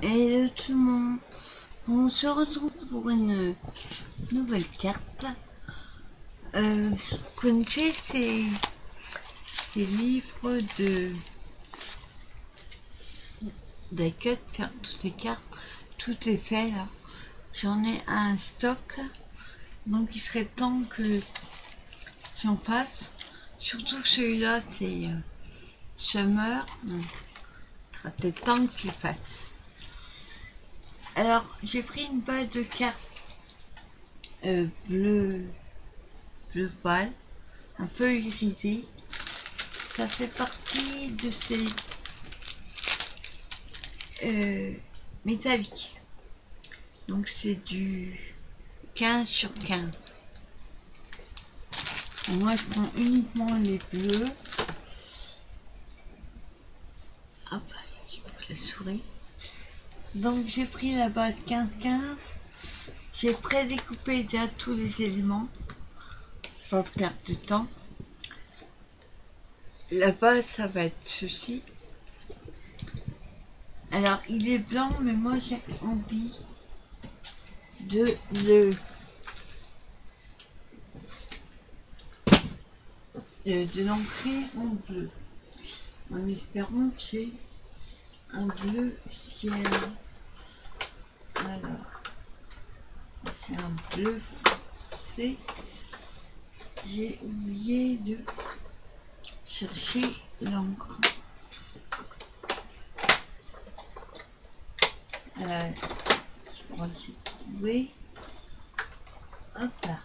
Hello tout le monde, on se retrouve pour une nouvelle carte. Vous connaissez ces livres de cut, faire toutes les cartes, tout est fait là. J'en ai un stock, donc il serait temps que j'en fasse. Surtout que celui-là c'est Summer, il sera peut-être temps qu'il fasse. Alors, j'ai pris une base de cartes bleu pâle, un peu irisé. Ça fait partie de ces métalliques. Donc, c'est du 15 sur 15. Moi, je prends uniquement les bleus. Hop, je vois la souris. Donc, j'ai pris la base 15-15. J'ai prédécoupé déjà tous les éléments. Pas perdre de temps. La base, ça va être ceci. Alors, il est blanc, mais moi, j'ai envie de l'ancrer en bleu. En espérant que j'ai un bleu ciel. Alors, c'est un bleu foncé. J'ai oublié de chercher l'encre. Alors, je crois que j'ai trouvé. Hop là.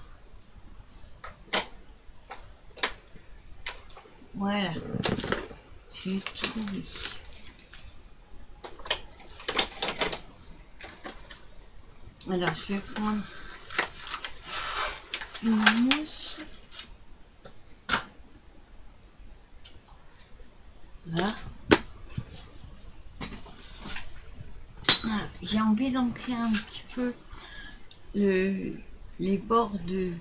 Voilà. J'ai trouvé. Alors, je vais prendre une mousse. Là. Ah, j'ai envie d'ancrer un petit peu les bords de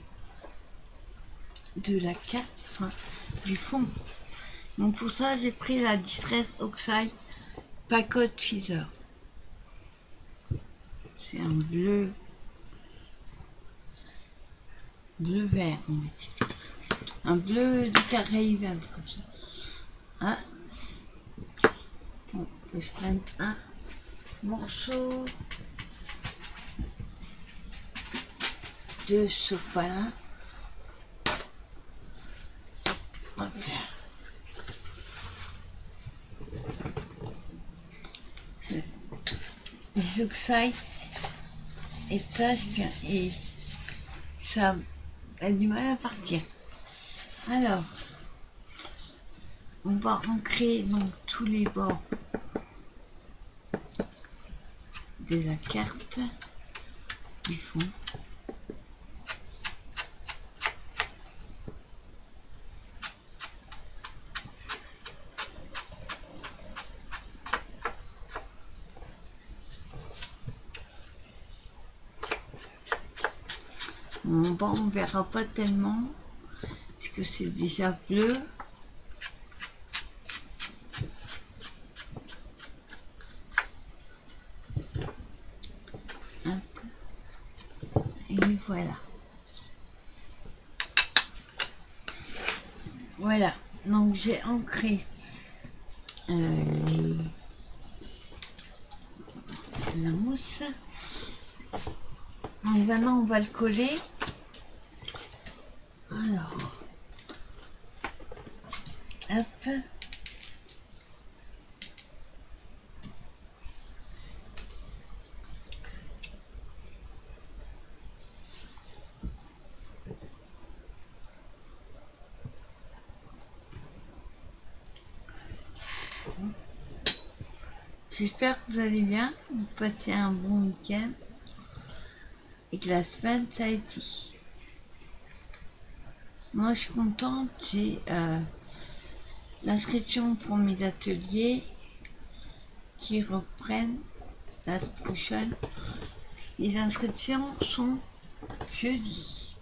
la carte, enfin, du fond. Donc pour ça, j'ai pris la Distress Oxide Packet Feather. C'est un bleu vert, on va dire. Un bleu du Caraïbe, comme ça. Ah, bon, faut que je prenne un morceau de sopalin. Hop là. Les oxydes étagent bien et ça a du mal à partir. Alors, on va ancrer donc tous les bords de la carte du fond. Bon, on verra pas tellement parce que c'est déjà bleu. Et voilà. Voilà. Donc j'ai ancré la mousse. Donc maintenant on va le coller. Alors, hop. J'espère que vous allez bien, vous passez un bon week-end et que la semaine ça a été. Moi je suis contente, j'ai l'inscription pour mes ateliers qui reprennent la semaine prochaine. Les inscriptions sont jeudi.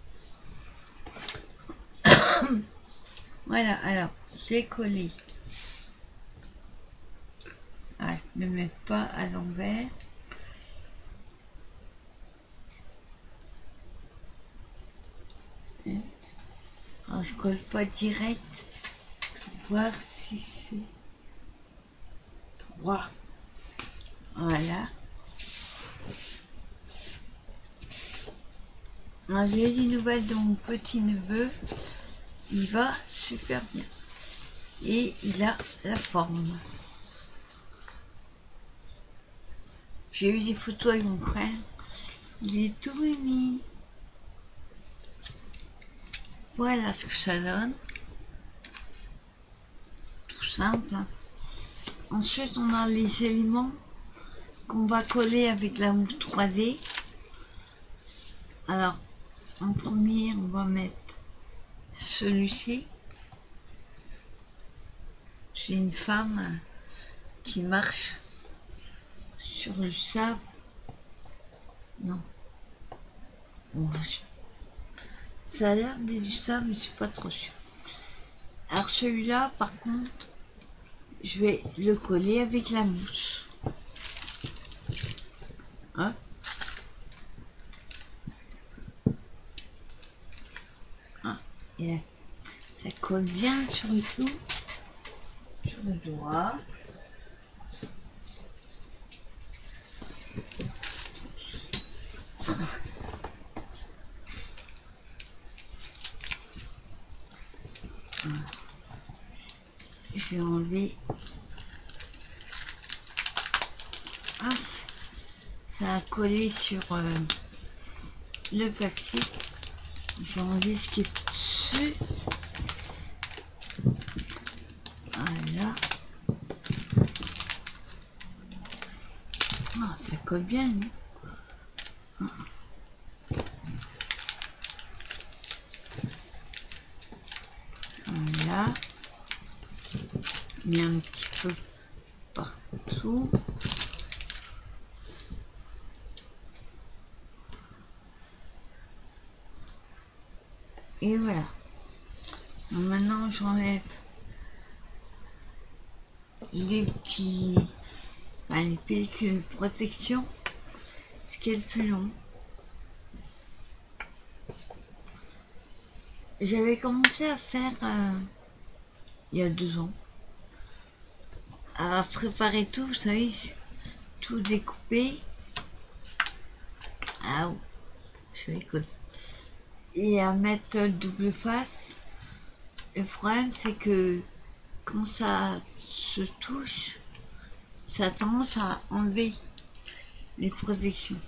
Voilà, alors j'ai collé. Ah, je ne me mets pas à l'envers. Alors je colle pas direct pour voir si c'est droit. Voilà. J'ai des nouvelles de mon petit neveu. Il va super bien. Et il a la forme. J'ai eu des photos avec mon frère. Il est tout mimi. Voilà ce que ça donne. Tout simple. Ensuite, on a les éléments qu'on va coller avec la mousse 3D. Alors, en premier, on va mettre celui-ci. C'est une femme qui marche sur le sable. Non. Ça a l'air d'être du sable, mais je suis pas trop sûre. Alors celui-là, par contre, je vais le coller avec la mousse. Hein? Ah, et ça colle bien sur le tout, sur le doigt. Je vais enlever. Ah, ça a collé sur le plastique. Je vais enlever ce qui est dessus. Voilà. Ah, ça colle bien, non? Voilà. Mais un petit peu partout. Et voilà. Donc maintenant, j'enlève les petits... Enfin, les pellicules de protection. Ce qui est le plus long. J'avais commencé à faire il y a 2 ans. À préparer tout, vous savez, tout découper. Ah, je rigole. Et à mettre le double face. Le problème, c'est que quand ça se touche, ça a tendance à enlever les protections.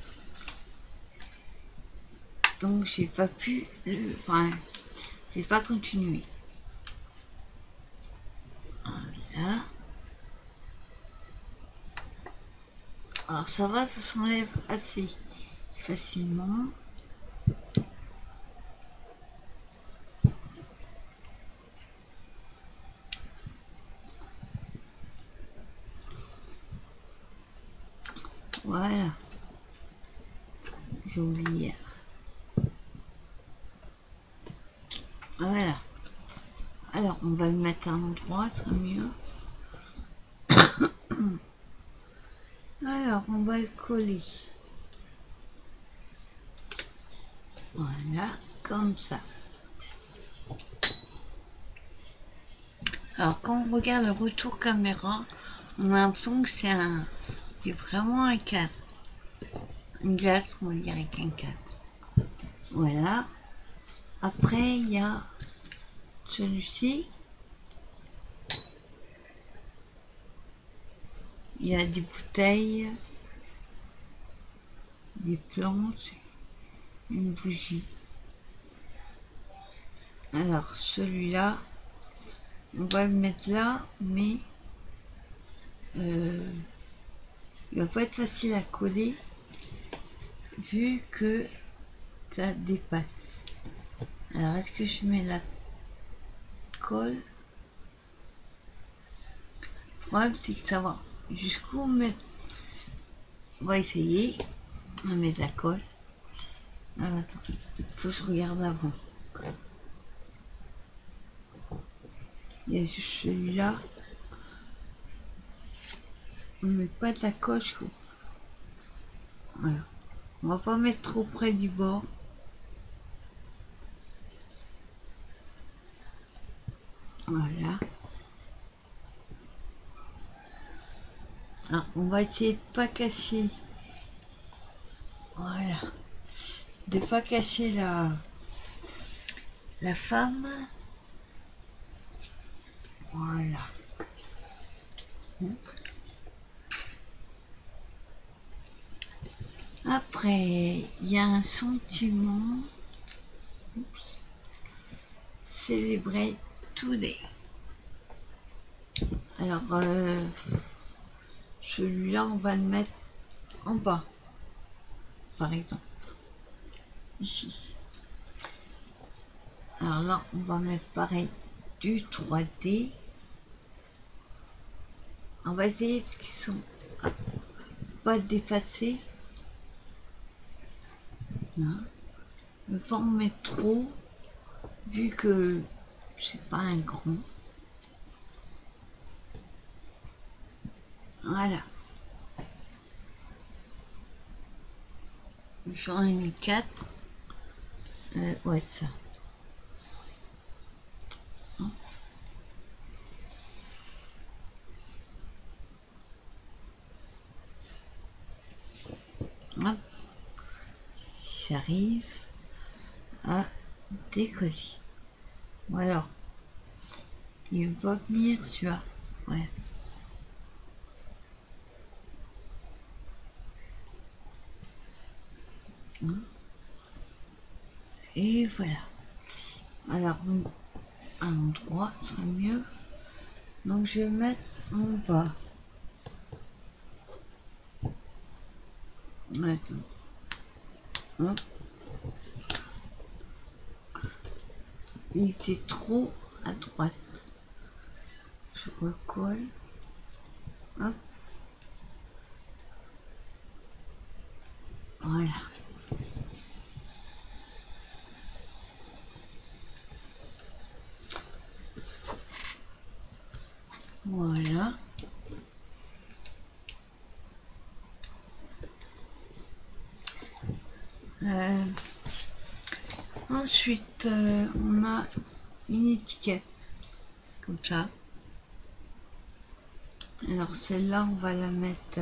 Donc, j'ai pas pu j'ai pas continué. Voilà. Alors, ça va, ça s'enlève assez facilement. Voilà. J'ai oublié. Voilà. Alors, on va le mettre à l'endroit, ce sera mieux. Alors, on va le coller. Voilà, comme ça. Alors, quand on regarde le retour caméra, on a l'impression que c'est vraiment un cadre. Une glace, on va dire, avec un cadre. Voilà. Après, il y a celui-ci. Il y a des bouteilles, des plantes, une bougie. Alors, celui-là, on va le mettre là, mais il va pas être facile à coller vu que ça dépasse. Alors, est-ce que je mets la colle? Le problème, c'est que ça va jusqu'où mettre. On va essayer. On va mettre la colle. Alors, attends, faut que je regarde avant. Il y a juste celui-là. On ne met pas de la colle. Voilà. On va pas mettre trop près du bord. Voilà. Alors, on va essayer de pas cacher. Voilà. De pas cacher la femme. Voilà. Après, il y a un sentiment. Oups. Célébrer today. Alors, celui-là, on va le mettre en bas, par exemple. Ici. Alors là, on va mettre pareil du 3D. On va essayer parce qu'ils sont pas dépassés. Hein. Ne pas en mettre trop, vu que c'est pas un grand. Voilà. J'en ai mis 4. Ouais, ça. Hop. J'arrive à décoller. Bon alors, il veut pas venir, tu vois. Ouais. Et voilà. Alors, un endroit serait mieux. Donc, je vais mettre en bas. Attends. Hop. Il était trop à droite. Je recolle. Hop. Voilà. Voilà. Ensuite, on a une étiquette comme ça. Alors celle-là, on va la mettre...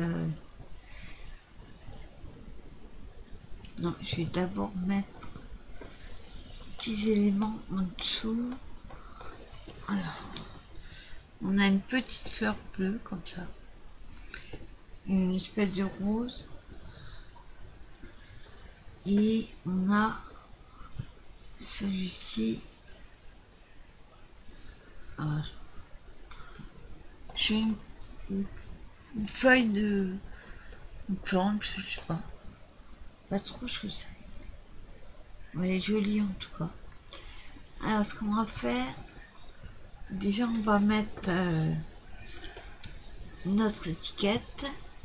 Non, je vais d'abord mettre petits éléments en dessous. Alors, on a une petite fleur bleue comme ça. Une espèce de rose. Et on a celui-ci. J'ai une feuille de... une plante, je sais pas. Pas trop ce que c'est. Elle est jolie en tout cas. Alors ce qu'on va faire, déjà on va mettre notre étiquette.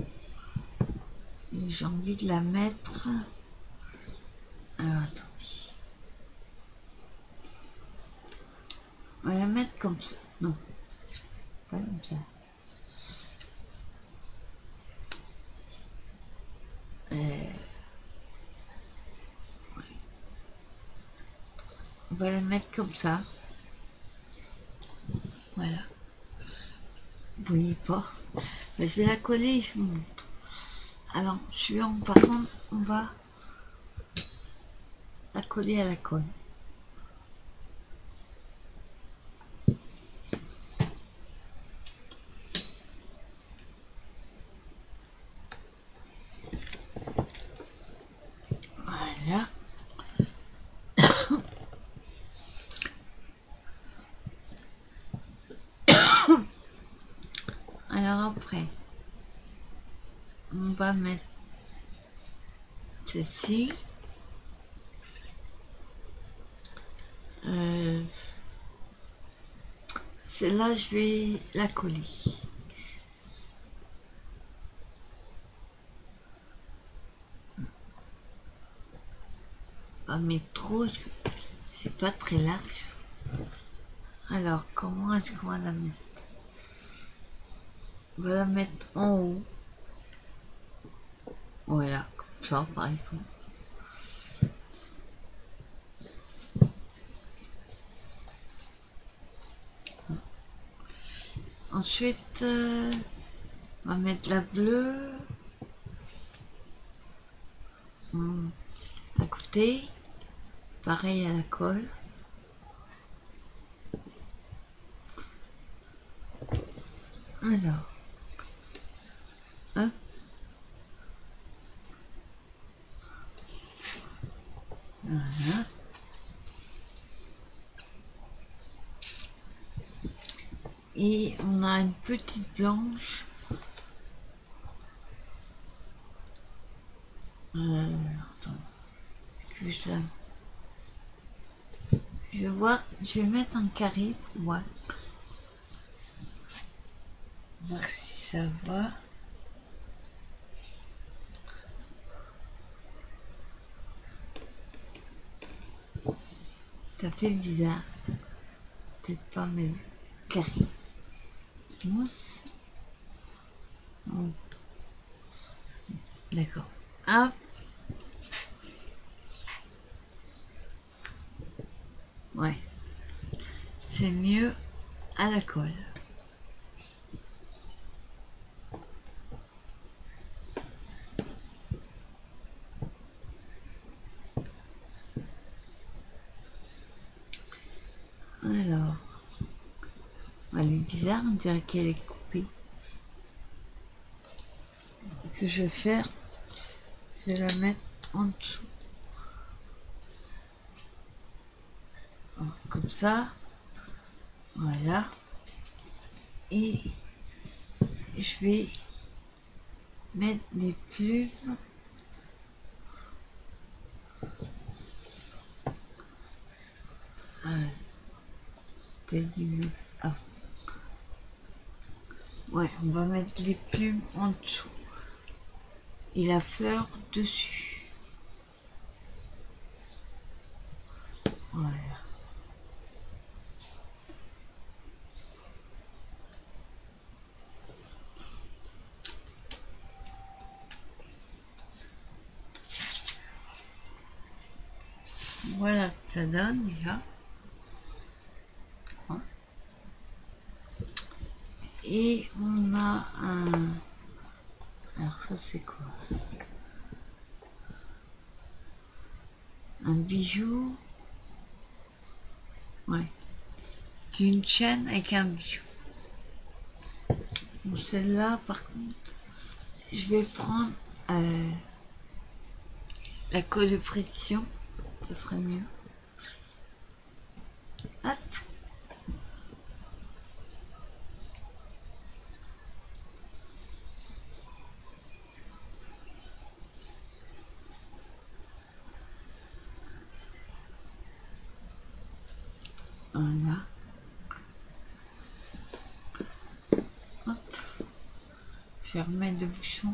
Et j'ai envie de la mettre. Alors attendez. On va la mettre comme ça. Non, pas comme ça. On va la mettre comme ça. Voilà. Vous voyez pas. Mais je vais la coller et je vous montre. Alors, suivant, par contre, on va la coller à la colle. Voilà. Alors après, on va mettre ceci. Celle-là, je vais la coller. Pas mettre trop, c'est pas très large. Alors, comment est-ce qu'on va la mettre? On va la mettre en haut. Voilà, comme ça, par exemple. Ensuite, on va mettre la bleue à côté, pareil à la colle. Alors, hop. Voilà. Et on a une petite blanche. Attends, que je vois, je vais mettre un carré pour voir si ça va. Ça fait bizarre. Peut-être pas, mais carré. Mousse. D'accord. Hop. Ouais. C'est mieux à la colle. Alors. Elle est bizarre, on dirait qu'elle est coupée. Ce que je vais faire, je vais la mettre en dessous. Comme ça. Voilà. Et je vais mettre les plumes. Peut-être du... Ah. Ouais, on va mettre les plumes en dessous. Et la fleur dessus. Voilà. Voilà, ça donne déjà. Et on a un... Alors ça c'est quoi? Un bijou. Ouais. C'est une chaîne avec un bijou. Bon, celle-là par contre, je vais prendre la colle de pression. Ce serait mieux. Hop. Voilà. Hop. Je vais remettre le bouchon.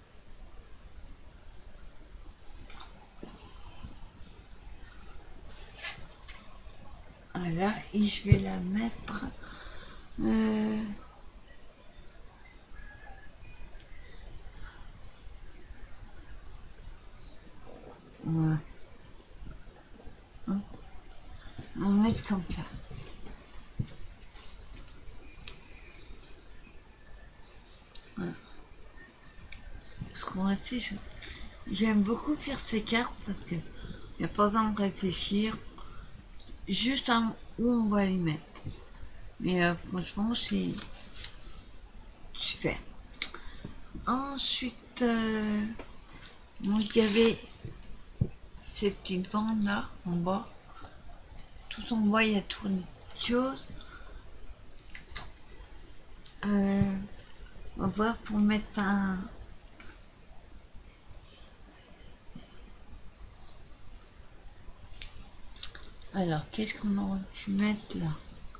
Voilà. Et je vais la mettre... Voilà. On va mettre comme ça. Voilà. Ce qu'on va faire, j'aime beaucoup faire ces cartes parce que il n'y a pas besoin de réfléchir. Juste où on va les mettre. Mais franchement, c'est super. Ensuite, donc il y avait ces petites bandes là en bas. Tout en bas, il y a tout les choses. On va voir pour mettre un... Alors, qu'est-ce qu'on aurait pu mettre là?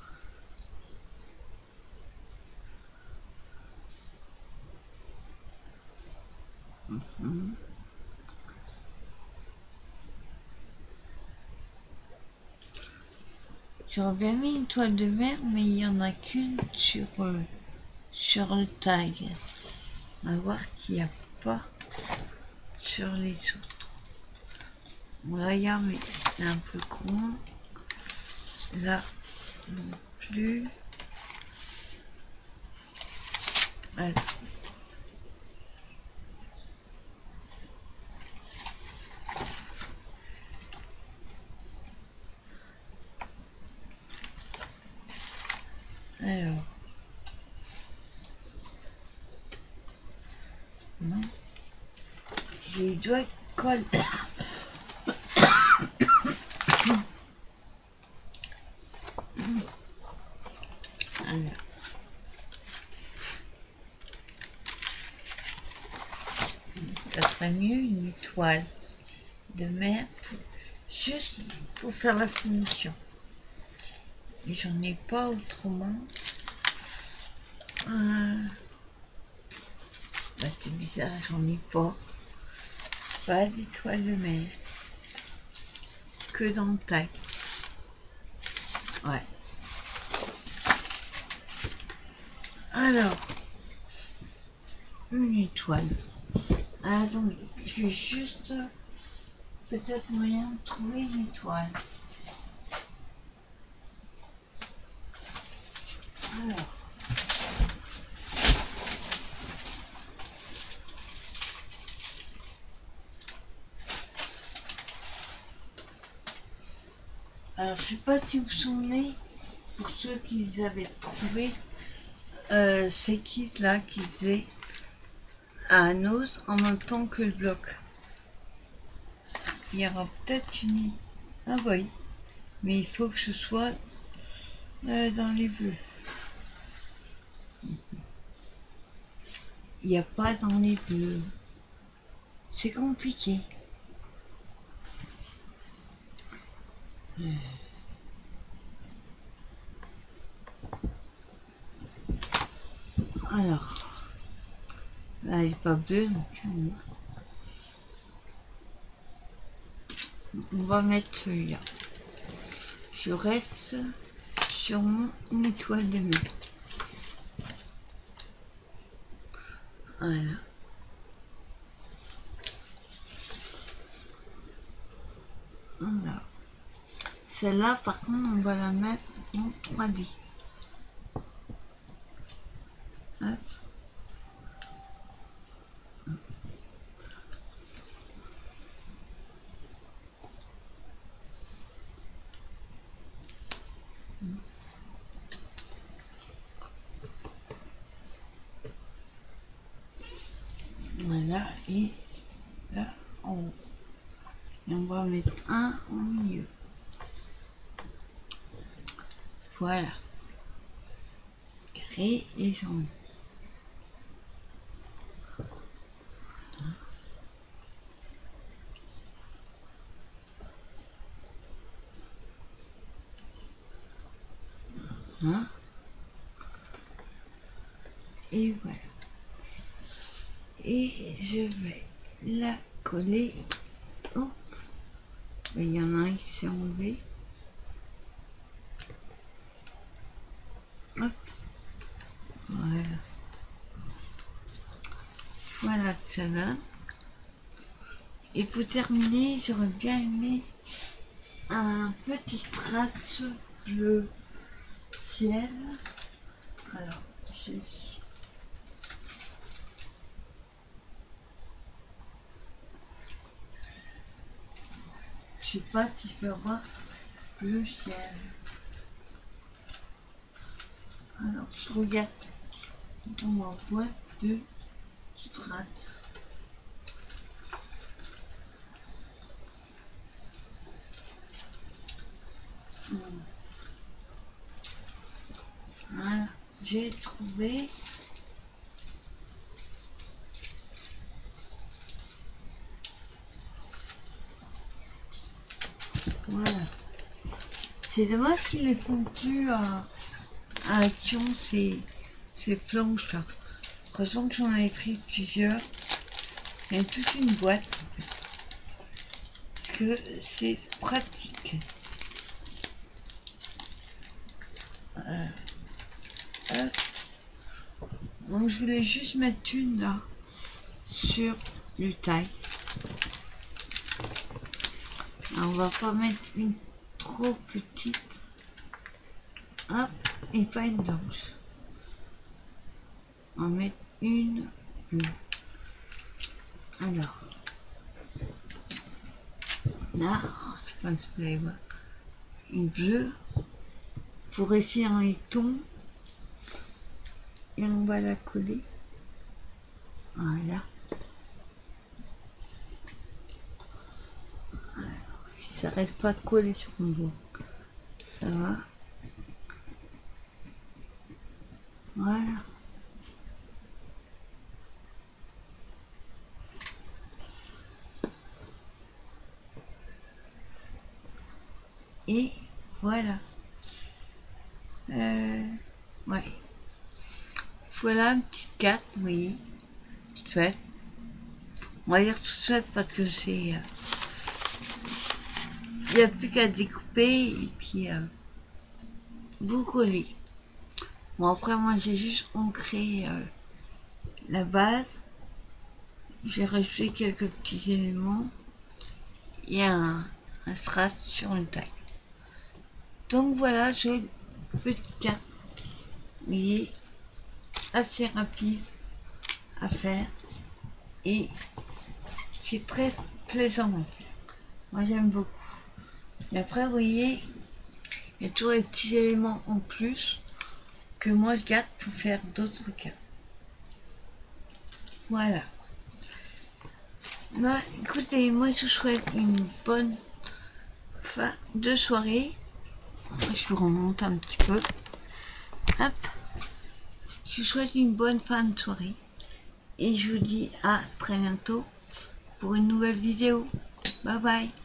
J'aurais bien mis une toile de mer, mais il n'y en a qu'une sur le tag. On va voir s'il n'y a pas sur les autres. Regarde, mais c'est un peu con. Là, non plus. Alors, non, j'ai les doigts collent. Alors, ça serait mieux une étoile de mer juste pour faire la finition. Et j'en ai pas autrement. Bah c'est bizarre, j'en ai pas d'étoile de mer, que d'entaille. Ouais. Alors, une étoile. Attendez, je vais juste peut-être moyen de trouver une étoile. Alors, je sais pas si vous vous souvenez, pour ceux qui les avaient trouvés, ces kits là qui faisaient un os en même temps que le bloc. Il y aura peut-être une... Ah oui, mais il faut que je sois dans les bleus. Il n'y a pas dans les bleus. C'est compliqué. Alors, là, elle n'est pas bleue, donc on va mettre celui-là. Je reste sur mon étoile de mer. Voilà. Voilà. Celle-là, par contre, on va la mettre en 3D. Hop. Voilà, et là, en haut. Et on va mettre un au milieu. Voilà. Carré et jaune. Hein? Et voilà. Et je vais la coller. Oh, il y en a un qui s'est enlevé. Hop. Voilà. Voilà ça va. Et pour terminer, j'aurais bien aimé un petit strass bleu ciel. Alors, je sais pas si je peux avoir bleu ciel. Alors, je regarde dans ma boîte de strass. Voilà, j'ai trouvé. Voilà. C'est dommage qu'ils ne font plus à Action ces flanches là. Heureusement que j'en ai pris plusieurs. Il y a toute une boîte. Parce que c'est pratique. Donc je voulais juste mettre une là sur le taille. Alors, on va pas mettre une trop petite. Hop, et pas une blanche. On va mettre une bleue. Alors, là, je pense que vous allez voir, une bleue, faut rester en laiton, et on va la coller. Voilà. Alors, si ça reste pas collé sur mon doigt, ça va. Voilà. Et voilà. Ouais. Voilà une petite carte, vous voyez, toute faite. On va dire toute faite parce que c'est... il n'y a plus qu'à découper et puis vous coller. Bon, après, moi, j'ai juste ancré la base. J'ai rajouté quelques petits éléments et un strass sur une taille. Donc voilà, j'ai une petite carte, vous voyez, assez rapide à faire et c'est très plaisant à faire. Moi j'aime beaucoup. Et après vous voyez, il y a toujours des petits éléments en plus que moi je garde pour faire d'autres cartes. Voilà. Bah, écoutez, moi je vous souhaite une bonne fin de soirée. Je vous remonte un petit peu. Hop. Je vous souhaite une bonne fin de soirée. Et je vous dis à très bientôt pour une nouvelle vidéo. Bye bye.